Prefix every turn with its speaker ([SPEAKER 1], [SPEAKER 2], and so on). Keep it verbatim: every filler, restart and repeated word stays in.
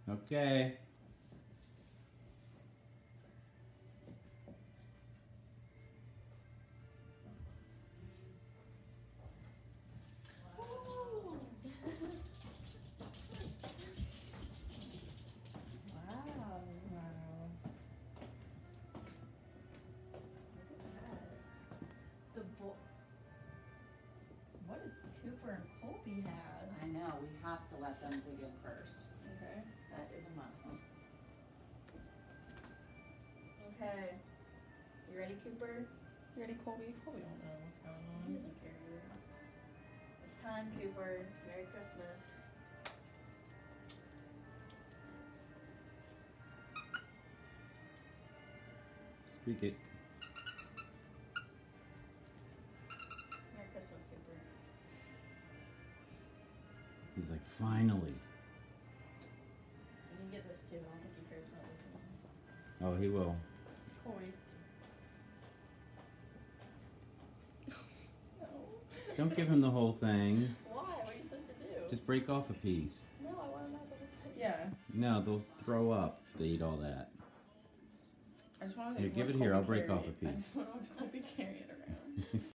[SPEAKER 1] Okay.
[SPEAKER 2] Wow.
[SPEAKER 3] Wow.
[SPEAKER 2] The bo What does Cooper and Colby have?
[SPEAKER 3] I know, we have to let them dig in first.
[SPEAKER 2] Okay.
[SPEAKER 3] That is a must.
[SPEAKER 2] Okay. You ready, Cooper?
[SPEAKER 4] You ready, Colby? Colby don't know what's going
[SPEAKER 2] He
[SPEAKER 4] on.
[SPEAKER 2] doesn't care either. It's time, Cooper. Merry Christmas.
[SPEAKER 1] Speak it.
[SPEAKER 2] Merry Christmas, Cooper.
[SPEAKER 1] He's like, finally.
[SPEAKER 2] You can get this too. I don't think he cares about this one.
[SPEAKER 1] Oh, he will.
[SPEAKER 4] Colby. No.
[SPEAKER 1] Don't give him the whole thing.
[SPEAKER 2] Why? What are you supposed to do?
[SPEAKER 1] Just break off a piece.
[SPEAKER 2] No, I want to know the whole thing.
[SPEAKER 4] Yeah.
[SPEAKER 1] No, they'll throw up if they eat all that.
[SPEAKER 4] I just want to.
[SPEAKER 1] Here, give it here. I'll break off a
[SPEAKER 4] I
[SPEAKER 1] piece.
[SPEAKER 4] just want to watch Colby carry it around.